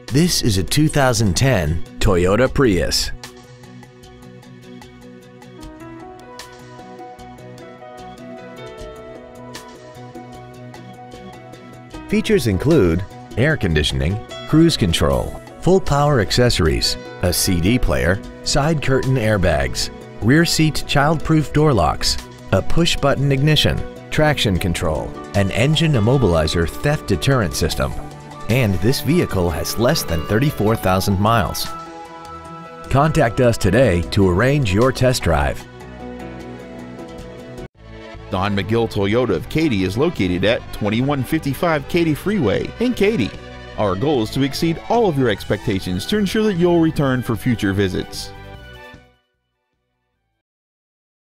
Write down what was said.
This is a 2010 Toyota Prius. Features include air conditioning, cruise control, full power accessories, a CD player, side curtain airbags, rear seat child-proof door locks, a push-button ignition, traction control, an engine immobilizer theft deterrent system, and this vehicle has less than 34,000 miles. Contact us today to arrange your test drive. Don McGill Toyota of Katy is located at 2155 Katy Freeway in Katy. Our goal is to exceed all of your expectations to ensure that you'll return for future visits.